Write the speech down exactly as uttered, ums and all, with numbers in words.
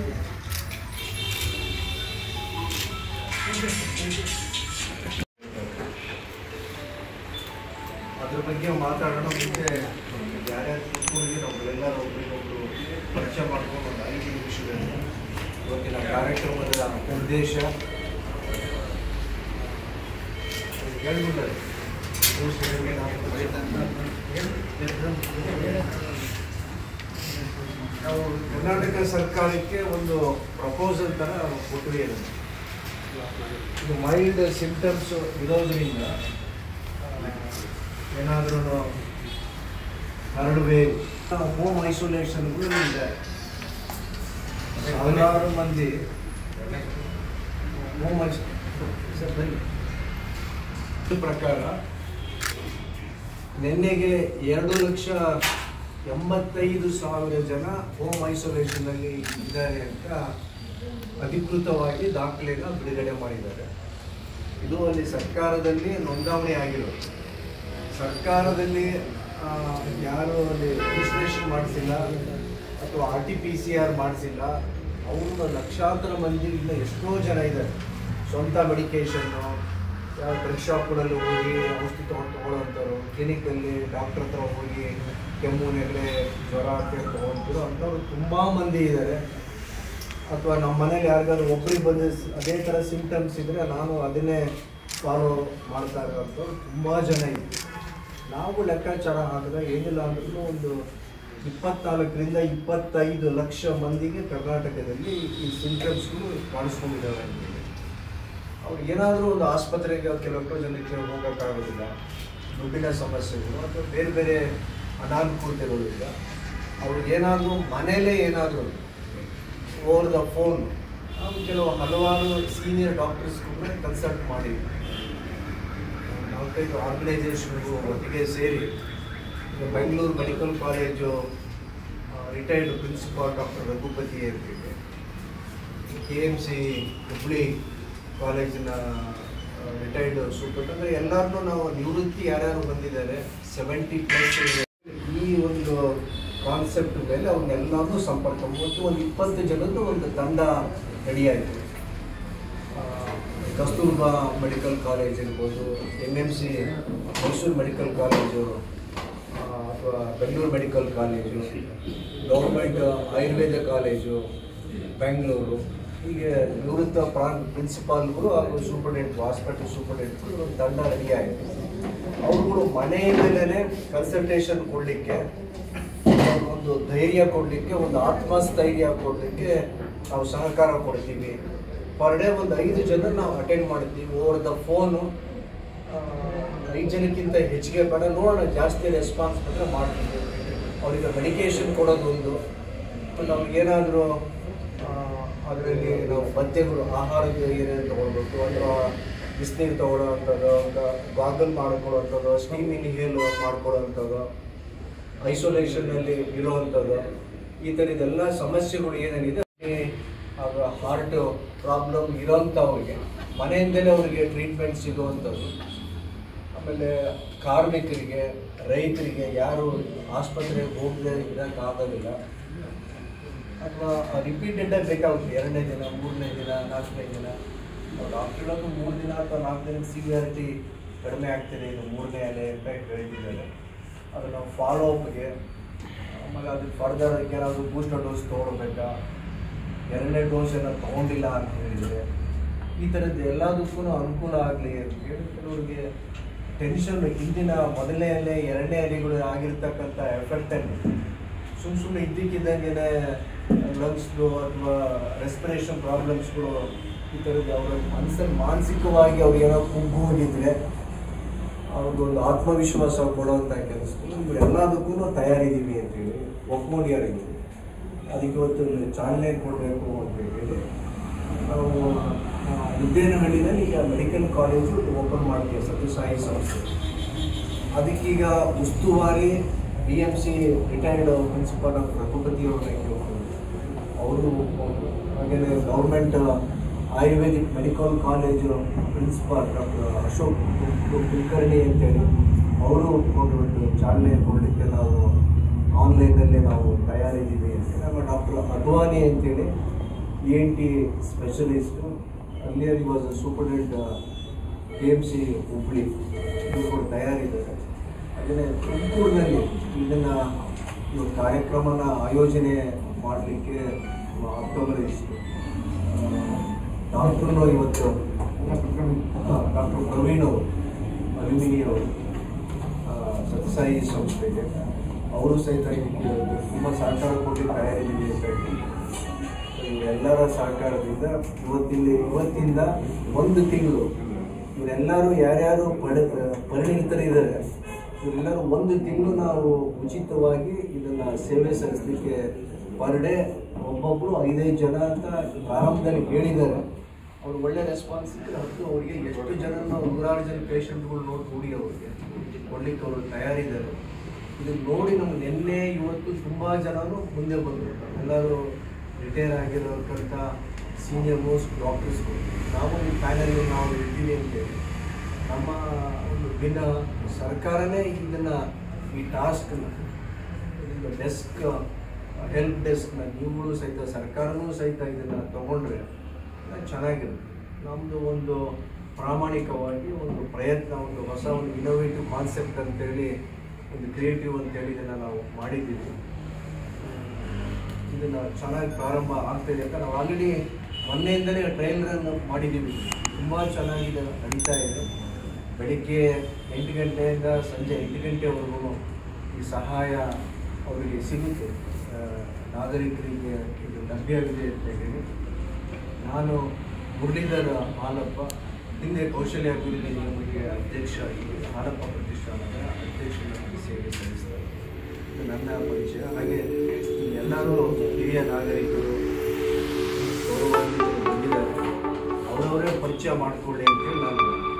ಅದ್ರ ಬಗ್ಗೆ ಮಾತಾಡೋಣ. ಮುಂಚೆ ಯಾರ್ಯಾರು ಕೂತ್ಕೊಂಡು ನಮ್ಮಲ್ಲೆಲ್ಲರೂ ಒಬ್ಬರಿಗೊಬ್ಬರು ಪರಿಚಯ ಮಾಡ್ಕೊಂಡು ಒಂದು ಐದು ನಿಮಿಷದಲ್ಲಿ ಇವತ್ತಿನ ಕಾರ್ಯಕ್ರಮದ ಉದ್ದೇಶ ಹೇಳ್ಬಿಡ್ತಾರೆ. ನಾವು ಕರ್ನಾಟಕ ಸರ್ಕಾರಕ್ಕೆ ಒಂದು ಪ್ರಪೋಸಲ್ ಥರ ಕೊಟ್ಟಿದ್ದೀವಿ. ಇದು ಮೈಲ್ಡ್ ಸಿಂಪ್ಟಮ್ಸ್ ಇರೋದ್ರಿಂದ ಏನಾದ್ರೂ ಹರಡುವೆ ಹೋಮ್ ಐಸೋಲೇಷನ್ಗಳು ಇದೆ. ಸಾವಿರಾರು ಮಂದಿ ಹೋಮ್ ಐಸೋಲೇಷನ್ ಪ್ರಕಾರ ನಿನ್ನೆಗೆ ಎರಡು ಲಕ್ಷ ಎಂಬತ್ತೈದು ಸಾವಿರ ಜನ ಹೋಮ್ ಐಸೋಲೇಷನ್ನಲ್ಲಿ ಇದ್ದಾರೆ ಅಂತ ಅಧಿಕೃತವಾಗಿ ದಾಖಲೆನ ಬಿಡುಗಡೆ ಮಾಡಿದ್ದಾರೆ. ಇದು ಅಲ್ಲಿ ಸರ್ಕಾರದಲ್ಲಿ ನೋಂದಣಿ ಆಗಿರೋದು. ಸರ್ಕಾರದಲ್ಲಿ ಯಾರು ಅಲ್ಲಿ ರಿಜಿಸ್ಟ್ರೇಷನ್ ಮಾಡಿಸಿಲ್ಲ ಅಥವಾ R T P C R ಮಾಡಿಸಿಲ್ಲ ಅವರು ಲಕ್ಷಾಂತರ ಮಂದಿ ಇಲ್ಲ ಎಷ್ಟೋ ಜನ ಇದ್ದಾರೆ. ಸ್ವಂತ ಮೆಡಿಕೇಷನ್ನು ಯಾವ ಡ್ರಗ್ ಶಾಪ್ಗಳಲ್ಲಿ ಹೋಗಿ ಔಷಧಿ ತೊಗೊಂಡು ತೊಗೊಳ್ಳೋಂಥವ್ರು, ಕ್ಲಿನಿಕಲ್ಲಿ ಡಾಕ್ಟ್ರ್ ಹತ್ರ ಹೋಗಿ ಕೆಮ್ಮು ನೆಗಡೆ ಜ್ವರ ಅಂತ ತೊಗೊಳ್ತಿರೋ ಅಂಥವ್ರು ತುಂಬ ಮಂದಿ ಇದ್ದಾರೆ. ಅಥವಾ ನಮ್ಮ ಮನೇಲಿ ಯಾರಿಗಾದ್ರು ಒಬ್ರಿಗೆ ಬಂದ ಅದೇ ಥರ ಸಿಂಪ್ಟಮ್ಸ್ ಇದ್ದರೆ ನಾನು ಅದನ್ನೇ ಫಾಲೋ ಮಾಡ್ತಾ ಇರೋಂಥವ್ರು ತುಂಬ ಜನ ಇತ್ತು. ನಾವು ಲೆಕ್ಕಾಚಾರ ಹಾಕಿದಾಗ ಏನಿಲ್ಲ ಅಂದ್ರೂ ಒಂದು ಇಪ್ಪತ್ನಾಲ್ಕರಿಂದ ಇಪ್ಪತ್ತೈದು ಲಕ್ಷ ಮಂದಿಗೆ ಕರ್ನಾಟಕದಲ್ಲಿ ಈ ಸಿಂಪ್ಟಮ್ಸ್ಗಳು ಕಾಣಿಸ್ಕೊಂಡಿದ್ದಾವೆ ಅಂತೇಳಿ. ಅವ್ರು ಏನಾದರೂ ಒಂದು ಆಸ್ಪತ್ರೆಗೆ ಕೆಲವೊಬ್ಬರು ಜನಕ್ಕೆ ಹೋಗೋಕ್ಕಾಗೋದಿಲ್ಲ, ದುಡ್ಡಿನ ಸಮಸ್ಯೆಗಳು ಅಥವಾ ಬೇರೆ ಬೇರೆ ಅನಾನುಕೂಲತೆಗಳಿಲ್ಲ. ಅವ್ರಿಗೆ ಏನಾದರೂ ಮನೆಯಲ್ಲೇ ಏನಾದರೂ ಓವರ್ ದ ಫೋನ್ ನಾವು ಕೆಲವು ಹಲವಾರು ಸೀನಿಯರ್ ಡಾಕ್ಟರ್ಸ್ಗಳನ್ನ ಕನ್ಸಲ್ಟ್ ಮಾಡಿದ್ವಿ. ನಾಲ್ಕೈದು ಆರ್ಗನೈಸೇಷನ್ಗಳು ಒಟ್ಟಿಗೆ ಸೇರಿ ಈಗ Bengaluru medical college retired principal doctor Raghupathi ಅವರಿಗೆ, ಕೆ ಎಮ್ ಸಿ ಹುಬ್ಬಳ್ಳಿ ಕಾಲೇಜಿನ ರಿಟೈರ್ಡ್ ಸೂಪರ್ ಅಂದರೆ ಎಲ್ಲರನ್ನೂ ನಾವು ನಿವೃತ್ತಿ ಯಾರ್ಯಾರು ಬಂದಿದ್ದಾರೆ ಸೆವೆಂಟಿ ಪ್ಲಸ್ ಈ ಒಂದು ಕಾನ್ಸೆಪ್ಟ್ ಮೇಲೆ ಅವ್ರನ್ನೆಲ್ಲರೂ ಸಂಪರ್ಕ ಮತ್ತು ಒಂದು ಇಪ್ಪತ್ತು ಜನದ್ದು ಒಂದು ತಂಡ ರೆಡಿಯಾಯಿತು. ಕಸ್ತೂರ್ಬಾ ಮೆಡಿಕಲ್ ಕಾಲೇಜ್ ಇರ್ಬೋದು, M M C Mysuru medical college ಅಥವಾ Bengaluru medical college, government Ayurveda college Bengaluru, ಹೀಗೆ ನಿವೃತ್ತ ಪ್ರಾನ್ ಪ್ರಿನ್ಸಿಪಾಲ್ಗಳು ಹಾಗೂ ಸೂಪರ್ಡೆಂಟ್ ಹಾಸ್ಪಿಟಲ್ ಸೂಪರ್ಡೆಂಟ್ಗಳು ಒಂದು ತಂಡ ರೆಡಿಯಾಯಿತು. ಅವ್ರುಗಳು ಮನೆಯ ಮೇಲೇ ಕನ್ಸಲ್ಟೇಷನ್ ಕೊಡಲಿಕ್ಕೆ, ಒಂದು ಧೈರ್ಯ ಕೊಡಲಿಕ್ಕೆ, ಒಂದು ಆತ್ಮಸ್ಥೈರ್ಯ ಕೊಡಲಿಕ್ಕೆ ನಾವು ಸಹಕಾರ ಕೊಡ್ತೀವಿ. ಪರ್ ಡೇ ಒಂದು ಐದು ಜನ ನಾವು ಅಟೆಂಡ್ ಮಾಡ್ತೀವಿ ಓವರ್ ದ ಫೋನು. ಐದು ಜನಕ್ಕಿಂತ ಹೆಚ್ಚಿಗೆ ಬೇಡ, ನೋಡೋಣ ಜಾಸ್ತಿ ರೆಸ್ಪಾನ್ಸ್ ಬಂದರೆ ಮಾಡ್ತೀವಿ. ಅವರಿಗೆ ಮೆಡಿಕೇಷನ್ ಕೊಡೋದೊಂದು, ನಮಗೇನಾದರೂ ಅದರಲ್ಲಿ ನಾವು ಪಥ್ಯಗಳು ಆಹಾರದ ಏನೇನು ತೊಗೊಳ್ಬೇಕು ಅಥವಾ ಬಿಸಿನೀರು ತೊಗೊಳ್ಳೋ ಅಂಥದ್ದು, ಗಾಗಲ್ ಮಾಡ್ಕೊಳ್ಳೋವಂಥದ್ದು, ಸ್ಟೀಮ್ ಇನ್ಹೇಲ್ ಮಾಡ್ಕೊಳ್ಳೋವಂಥದ್ದು, ಐಸೋಲೇಷನ್ನಲ್ಲಿ ಇರೋವಂಥದ್ದು, ಈ ಥರದ್ದೆಲ್ಲ ಸಮಸ್ಯೆಗಳು ಏನೇನಿದೆ ಆಗ ಹಾರ್ಟ್ ಪ್ರಾಬ್ಲಮ್ ಇರೋಂಥವ್ರಿಗೆ ಮನೆಯಿಂದಲೇ ಅವರಿಗೆ ಟ್ರೀಟ್ಮೆಂಟ್ ಸಿಗುವಂಥದ್ದು. ಆಮೇಲೆ ಕಾರ್ಮಿಕರಿಗೆ, ರೈತರಿಗೆ ಯಾರು ಆಸ್ಪತ್ರೆಗೆ ಹೋಗದೆ ಇರೋಕ್ಕಾಗೋದಿಲ್ಲ ಅಥವಾ ರಿಪೀಟೆಡಾಗಿ ಬೇಕಾಗುತ್ತೆ, ಎರಡನೇ ದಿನ, ಮೂರನೇ ದಿನ, ನಾಲ್ಕನೇ ದಿನ ಡಾಕ್ಟರ್ ಹೇಳೋದು ಮೂರು ದಿನ ಅಥವಾ ನಾಲ್ಕು ದಿನ ಸಿವಿಯಾರಿಟಿ ಕಡಿಮೆ ಆಗ್ತಿದೆ, ಇದು ಮೂರನೇ ಅಲೆ ಅಂತ ಹೇಳ್ತಿದ್ದಾರೆ. ಅದು ನಾವು ಫಾಲೋ ಅಪ್ಗೆ, ಆಮೇಲೆ ಅದಕ್ಕೆ ಫರ್ದರ್ ಅದಕ್ಕೆ ಏನಾದರೂ ಬೂಸ್ಟರ್ ಡೋಸ್ ತೊಗೊಳ್ಬೇಕಾ, ಎರಡನೇ ಡೋಸ್ ಏನೋ ತೊಗೊಂಡಿಲ್ಲ ಅಂತ ಹೇಳಿದರೆ, ಈ ಥರದ್ದು ಎಲ್ಲದಕ್ಕೂ ಅನುಕೂಲ ಆಗಲಿ ಅಂತ ಹೇಳಿ ಕೆಲವರಿಗೆ ಟೆನ್ಷನ್ ಹಿಂದಿನ ಮೊದಲನೇ ಅಲೆ ಎರಡನೇ ಅಲೆಗಳು ಆಗಿರ್ತಕ್ಕಂಥ ಎಫೆಕ್ಟನ್ನು ಸುಮ್ಮ ಸುಮ್ಮನೆ ಇದ್ದಕ್ಕಿದ್ದಂಗೆ ಲಂಗ್ಸ್ಗಳು ಅಥವಾ ರೆಸ್ಪಿರೇಷನ್ ಪ್ರಾಬ್ಲಮ್ಸ್ಗಳು ಈ ಥರದ್ದು ಅವರ ಮನಸ್ಸಲ್ಲಿ ಮಾನಸಿಕವಾಗಿ ಅವ್ರು ಏನೋ ಕುಗ್ಗು ಹೋಗಿದ್ರೆ ಅವ್ರಿಗೊಂದು ಆತ್ಮವಿಶ್ವಾಸ ಕೊಡುವಂಥ ಕೆಲಸಗಳು ಇವರೆಲ್ಲದಕ್ಕೂ ತಯಾರಿದ್ದೀವಿ ಅಂತೇಳಿ ಒಪ್ಕೊಂಡಿಯಾರಿದ್ದೀವಿ. ಅದಕ್ಕೆ ಇವತ್ತು ಚಾಲನೆ ಕೊಡಬೇಕು ಅಂತೇಳಿ ನಾವು ಮುದ್ದೇನಹಳ್ಳಿನಲ್ಲಿ ಈಗ ಮೆಡಿಕಲ್ ಕಾಲೇಜು ಓಪನ್ ಮಾಡ್ತೀವಿ, ಸತ್ಯಸಾಯಿ ಸಂಸ್ಥೆ. ಅದಕ್ಕೀಗ ಉಸ್ತುವಾರಿ B M C retired principal of Raghupathi ಅವರು ಅವರು ಹಾಗೆಯೇ government ayurvedic medical college principal doctor Ashok Kulkarni ಅಂತೇಳಿ ಅವರು ಒಪ್ಕೊಂಡು ಚಾಲನೆ ಕೊಡಲಿಕ್ಕೆ ನಾವು ಆನ್ಲೈನಲ್ಲಿ ನಾವು ತಯಾರಿದ್ದೀವಿ ಅಂತ. ನಮ್ಮ ಡಾಕ್ಟರ್ ಅದ್ವಾನಿ ಅಂತೇಳಿ ಇ ಎನ್ ಟಿ ಸ್ಪೆಷಲಿಸ್ಟು. ಅಲ್ಲಿಯರ್ ಈ was superintendent K M C Hubli. ಇವರು ಕೂಡ ತಯಾರಿದ್ದಾರೆ. ಹಾಗೆಯೇ ತುಮಕೂರಿನಲ್ಲಿ ಇದನ್ನು ಈ ಕಾರ್ಯಕ್ರಮನ ಆಯೋಜನೆ ಮಾಡಲಿಕ್ಕೆ ಹತ್ತೊಂಬತ್ತು ಡಾಕ್ಟ್ರು ಇವತ್ತು ಡಾಕ್ಟರ್ ಪ್ರವೀಣ್ ಅವರು ಅಲ್ಯೂಮಿನಿ ಅವರು ಸತ್ಸಾಯಿ ಸಂಸ್ಥೆಗೆ ಅವರು ಸಹಿತ ಇದಕ್ಕೆ ತುಂಬ ಸಹಕಾರ ಕೊಟ್ಟು ತಯಾರಿದ್ದೀವಿ ಅಂತ ಹೇಳಿ ಇವರೆಲ್ಲರ ಸಹಕಾರದಿಂದ ಇವತ್ತಿಂದ ಇವತ್ತಿಂದ ಒಂದು ತಿಂಗಳು ಇವರೆಲ್ಲರೂ ಯಾರ್ಯಾರು ಪಡ ಪರಿಣಿತರಿದ್ದಾರೆ ಇವರೆಲ್ಲರೂ ಒಂದು ತಿಂಗಳು ನಾವು ಉಚಿತವಾಗಿ ಇದನ್ನು ಸೇವೆ ಸಲ್ಲಿಸಲಿಕ್ಕೆ ಪರ್ ಡೇ ಒಬ್ಬೊಬ್ಬರು ಐದೈದು ಜನ ಅಂತ ಪ್ರಾರಂಭದಲ್ಲಿ ಹೇಳಿದ್ದಾರೆ. ಅವ್ರು ಒಳ್ಳೆ ರೆಸ್ಪಾನ್ಸ್ ಇದ್ದರೆ ಹತ್ತು ಅವರಿಗೆ ಎಷ್ಟು ಜನ ನೂರಾರು ಜನ ಪೇಷಂಟ್ಗಳು ನೋಡಿ ಕೂಡಿ ಅವ್ರಿಗೆ ಕೊಡ್ಲಿಕ್ಕೆ ಅವರು ತಯಾರಿದ್ದಾರೆ. ಇದನ್ನು ನೋಡಿ ನಮ್ಗೆ ನಿನ್ನೆ ಇವತ್ತು ತುಂಬ ಜನರು ಮುಂದೆ ಬಂದರು. ಎಲ್ಲರೂ ರಿಟೈರ್ ಆಗಿರೋಕ್ಕಂಥ ಸೀನಿಯರ್ ಮೋಸ್ಟ್ ಡಾಕ್ಟರ್ಸ್ಗಳು ನಾವು ಈ ಪ್ಯಾನಲ್ ನಾವು ಇರ್ತೀವಿ ಅಂತೇಳಿ ನಮ್ಮ ಒಂದು ಭಿನ್ನ ಸರ್ಕಾರನೇ ಇದನ್ನು ಈ ಟಾಸ್ಕನ್ನು ಇದನ್ನು ಡೆಸ್ಕ್ ಹೆಲ್ಪ್ ಡೆಸ್ಕ್ನ ನೀವುಗಳು ಸಹಿತ ಸರ್ಕಾರವೂ ಸಹಿತ ಇದನ್ನು ತೊಗೊಂಡ್ರೆ ಚೆನ್ನಾಗಿರುತ್ತೆ. ನಮ್ಮದು ಒಂದು ಪ್ರಾಮಾಣಿಕವಾಗಿ ಒಂದು ಪ್ರಯತ್ನ, ಒಂದು ಹೊಸ ಒಂದು ಇನೋವೇಟಿವ್ ಕಾನ್ಸೆಪ್ಟ್ ಅಂತೇಳಿ ಒಂದು ಕ್ರಿಯೇಟಿವ್ ಅಂತೇಳಿ ಇದನ್ನು ನಾವು ಮಾಡಿದ್ದೀವಿ. ಇದನ್ನು ಚೆನ್ನಾಗಿ ಪ್ರಾರಂಭ ಆಗ್ತಾಯಿದೆ ಅಂತ ನಾವು ಆಲ್ರೆಡಿ ಮೊನ್ನೆಯಿಂದಲೇ ಟ್ರೈಲರನ್ನು ಮಾಡಿದ್ದೀವಿ. ತುಂಬ ಚೆನ್ನಾಗಿದೆ, ನಡೀತಾ ಇದೆ. ಬೆಳಿಗ್ಗೆ ಎಂಟು ಗಂಟೆಯಿಂದ ಸಂಜೆ ಎಂಟು ಗಂಟೆವರೆಗೂ ಈ ಸಹಾಯ ಅವರಿಗೆ ಸಿಗುತ್ತೆ, ನಾಗರಿಕರಿಗೆ ಇದು ಲಭ್ಯವಿದೆ ಅಂತ ಹೇಳಿ. ನಾನು ಮುರಳೀಧರ ಹಾಲಪ್ಪ, ಹಿಂದೆ ಕೌಶಲ್ಯ ಅಭಿವೃದ್ಧಿ ನಿಗಮಕ್ಕೆ ಅಧ್ಯಕ್ಷ, ಈ ಹಾಲಪ್ಪ ಪ್ರತಿಷ್ಠಾನದ ಅಧ್ಯಕ್ಷನಾಗಿ ಸೇವೆ ಸಲ್ಲಿಸ್ತಾರೆ. ಇದು ನನ್ನ ಪರಿಚಯ. ಹಾಗೆ ಎಲ್ಲರೂ ಹಿರಿಯ ನಾಗರಿಕರು ಗೌರವಾನ್ವಿತರು ಬಂದಿದ್ದಾರೆ, ಅವರವರೇ ಪರಿಚಯ ಮಾಡಿಕೊಳ್ಳಿ ಅಂತೇಳಿ ನಾನು